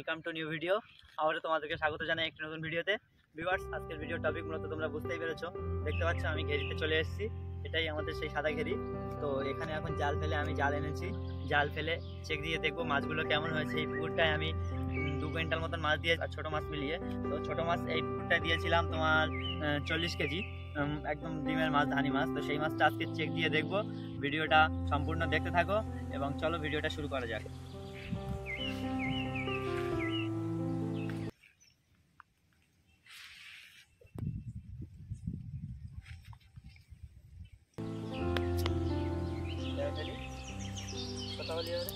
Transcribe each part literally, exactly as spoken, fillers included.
Welcome to new video. আবারও তোমাদেরকে স্বাগত জানাই একটি নতুন ভিডিওতে। ভিউয়ার্স, আজকের ভিডিও টপিক মূলত তোমরা বুঝতেই পেরেছো, দেখতে পাচ্ছ আমি ঘেরিতে চলে এসেছি। এটাই আমাদের সেই সাদা ঘেরি। তো এখানে এখন জাল ফেলে আমি জাল এনেছি, জাল ফেলে চেক দিয়ে দেখবো মাছগুলো কেমন হয়েছে। এই পুকুরটায় আমি দু কুইন্টাল মতন মাছ দিয়ে আর ছোটো মাছ মিলিয়ে, তো ছোটো মাছ এই পুকুরটায় দিয়েছিলাম তোমার চল্লিশ কেজি, একদম ডিমের মাছ, ধানি মাছ। তো সেই মাছটা আজকে চেক দিয়ে দেখবো। ভিডিওটা সম্পূর্ণ দেখতে থাকো এবং চলো ভিডিওটা শুরু করা যাক। কথা বলি এবারে।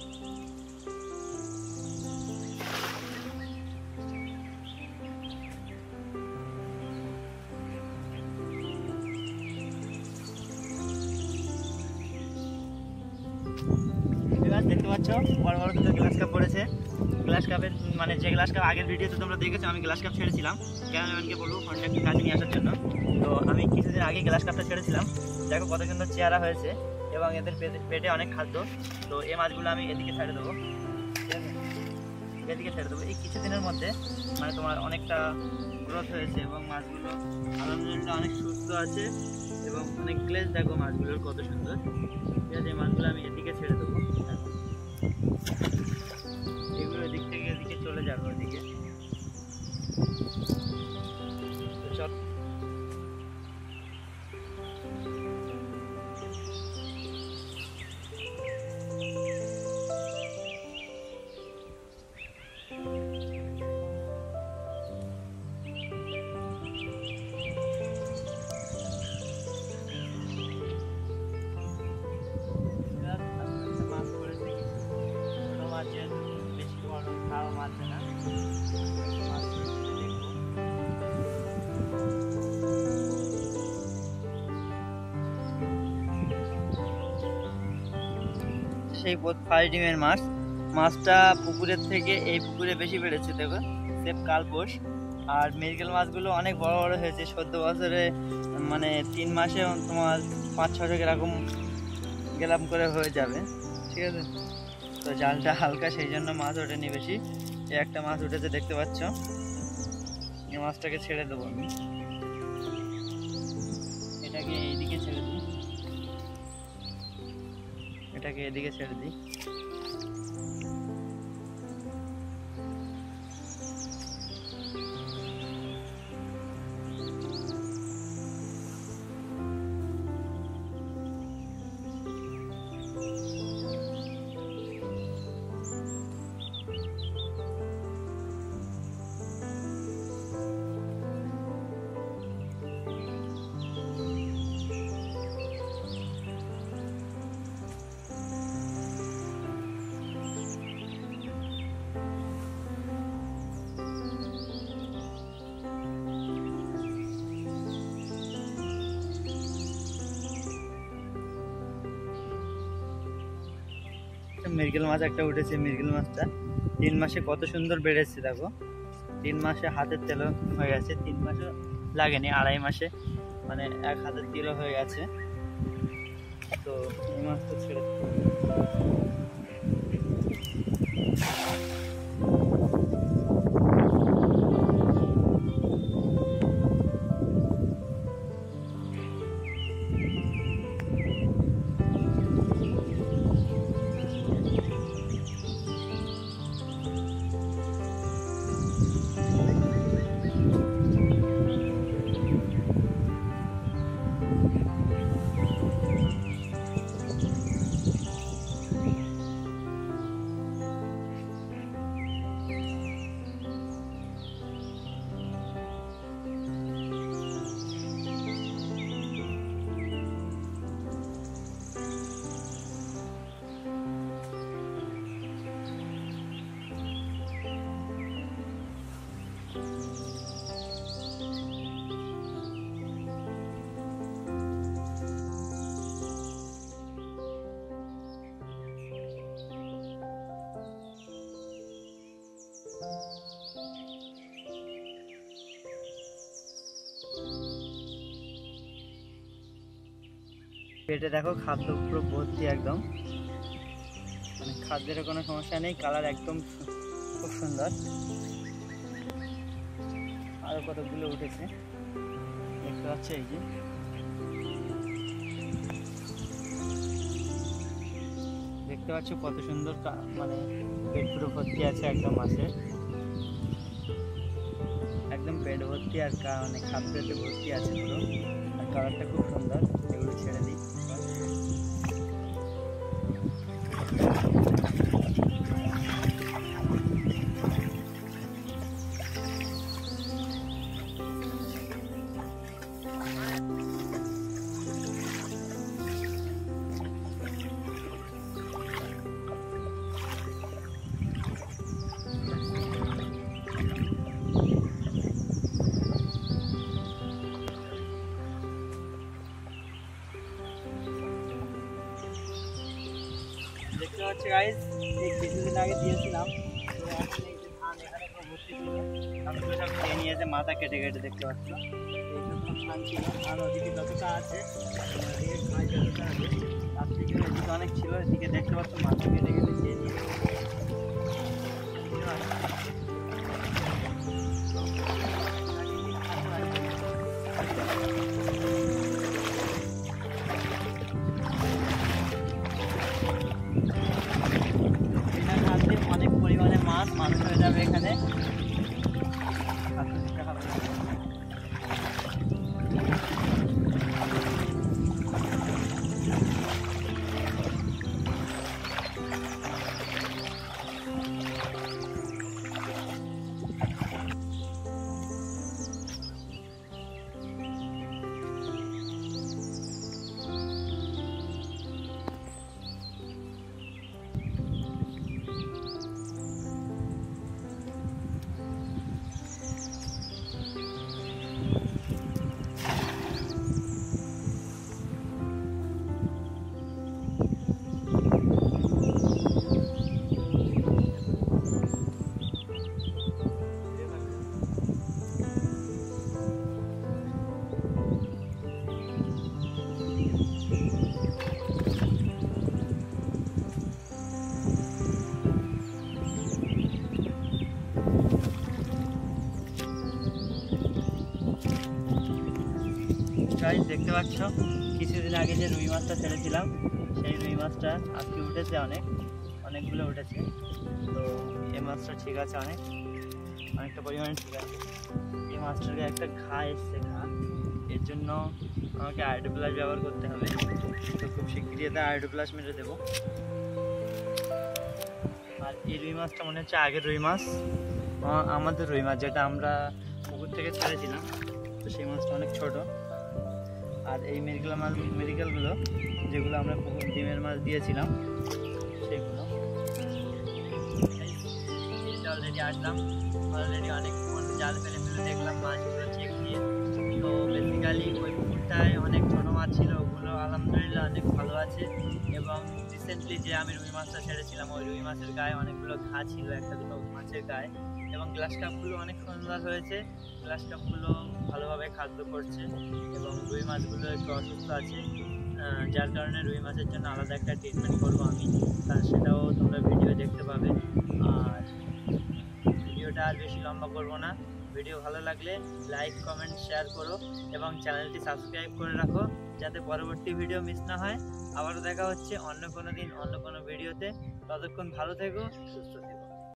দেখতে পাচ্ছ বড় বড় দুটো গ্লাস কাপ পড়েছে। গ্লাস কাপের মানে যে গ্লাস কাপ আগের ভিডিওতে তোমরা দেখেছো, আমি গ্লাস কাপ ছেড়েছিলাম ক্যামেরাম্যানকে বলবো ফোনটা একটু কাছে নিয়ে আসার জন্য। তো আমি কিছুদিন আগে গ্লাস কাপটা ছেড়েছিলাম, দেখো কত সুন্দর চেহারা হয়েছে এবং এদের পেটে অনেক খাদ্য। তো এই মাছগুলো আমি এদিকে ছেড়ে দেবো, ঠিক আছে, এদিকে ছেড়ে দেবো। এই কিছুদিনের মধ্যে মানে তোমার অনেকটা গ্রোথ হয়েছে এবং মাছগুলো আলহামদুলিল্লাহ অনেক সুস্থ আছে এবং অনেক গ্লেজ, দেখো মাছগুলোর কত সুন্দর। ঠিক আছে, এই মাছগুলো আমি এদিকে ছেড়ে দেবো, এগুলো এদিক থেকে এদিকে চলে যাবে ওদিকে। চল বেশি বড় খাওয়া মাছ না, সেই ফার্স্ট ডিমের মাছ। মাছটা পুকুরের থেকে এই পুকুরে বেশি বেড়েছে, দেখো সেপ কালপোষ। আর মৃগেল মাছগুলো অনেক বড় বড় হয়েছে, চোদ্দ বছরে মানে তিন মাসে তোমার পাঁচ ছশো এরকম গ্রাম করে হয়ে যাবে, ঠিক আছে। তো জালটা হালকা, সেই জন্য মাছ ওঠেনি বেশি। এই একটা মাছ উঠেছে দেখতে পাচ্ছ, এই মাছটাকে ছেড়ে দেবো আমি। এটাকে এইদিকে ছেড়ে দিই, এটাকে এদিকে ছেড়ে দিই। মৃগেল মাছ একটা উঠেছে। মৃগেল মাছটা তিন মাসে কত সুন্দর বেড়েছে, দেখো তিন মাসে হাতের তেলও হয়ে গেছে। তিন মাসে লাগেনি, আড়াই মাসে মানে এক হাতের তেলও হয়ে গেছে। তো এই মাছটা ছেড়ে পেটে দেখো খাদ্য পুরো ভর্তি, একদম মানে খাদ্যের কোনো সমস্যা নেই। কালার একদম খুব সুন্দর। আরো কতগুলো উঠেছে দেখতে পাচ্ছ, এই যে দেখতে পাচ্ছ কত সুন্দর, মানে পেট পুরো ভর্তি আছে একদম মাছের, একদম পেট ভর্তি আর মানে খাদ্যতে ভর্তি আছে পুরো, আর কালারটা খুব সুন্দর। এগুলো ছেড়ে দিই। দেখতে পাচ্ছি গাইস, এই কিছুদিন আগে দিয়েছিলাম, তো এখন এই যে ধান এখানে সব ভর্তি ছিল, ধানগুলো সব খেয়ে নিয়েছে, মাথা কেটে কেটে দেখতে পাচ্ছ। এইসব সব ধান ছিল, আর ওদিকে যতটা আছে, ওদিকে খাই যতটা আছে, তার থেকে এদিকে অনেক ছিল, এদিকে দেখতে পাচ্ছ মাথা কেটে কেটে খেয়ে নিয়েছে। অনেক পরিমাণে মাছ মানুষ হয়ে যাবে এখানে। গাইস দেখতে পাচ্ছ, কিছুদিন আগে যে রুই মাছটা ছেড়েছিলাম, সেই রুই মাছটা আজকে উঠেছে, অনেক অনেকগুলো উঠেছে। তো এই মাছটা ঠিক আছে, অনেক অনেকটা পরিমাণে ঠিক আছে। এই মাছটাকে একটা ঘা এসছে, ঘা, এর জন্য আমাকে আয়োডো প্লাস ব্যবহার করতে হবে। তো খুব শিগগিরই এতে আয়োডো প্লাস মেরে দেবো। আর এই রুই মাছটা মনে হচ্ছে আগের রুই মাছ, আমাদের রুই মাছ যেটা আমরা পুকুর থেকে ছেড়েছিলাম, তো সেই মাছটা অনেক ছোট। আর এই মেরিকাল মাছ, মেরিকালগুলো যেগুলো আমরা পুকুর ডিমের মাছ দিয়েছিলাম, সেগুলো অলরেডি আসলাম, অলরেডি অনেকক্ষণ জাল ফেলে ফেলে দেখলাম মাছগুলো চেক দিয়ে। তো বেসিক্যালি ওই পুকুরটায় অনেক ছোটো মাছ ছিল, ওগুলো আলহামদুলিল্লাহ অনেক ভালো আছে। এবং রিসেন্টলি যে আমি রুই মাছটা ছেড়েছিলাম, ওই রুই মাছের গায়ে অনেকগুলো ঘা ছিল, একটা দুটো মাছের গায়ে। এবং গ্লাস কাপগুলো অনেক সুন্দর হয়েছে, গ্লাস কাপগুলো ভালোভাবে খাদ্য করছে। এবং রুই মাছগুলো একটু অসুস্থ আছে, যার কারণে রুই মাছের জন্য আলাদা একটা ট্রিটমেন্ট করবো আমি, তার সেটাও তোমরা ভিডিও দেখতে পাবে। আর ভিডিওটা আর বেশি লম্বা করবো না। ভিডিও ভালো লাগলে লাইক, কমেন্ট, শেয়ার করো এবং চ্যানেলটি সাবস্ক্রাইব করে রাখো, যাতে পরবর্তী ভিডিও মিস না হয়। আবারও দেখা হচ্ছে অন্য কোনো দিন অন্য কোনো ভিডিওতে। ততক্ষণ ভালো থেকো, সুস্থ থেকো।